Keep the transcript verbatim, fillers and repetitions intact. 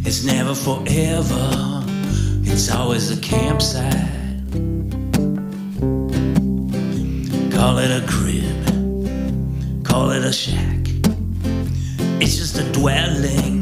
It's never forever, it's always a campsite. Call it a crib, call it a shack. It's just a dwelling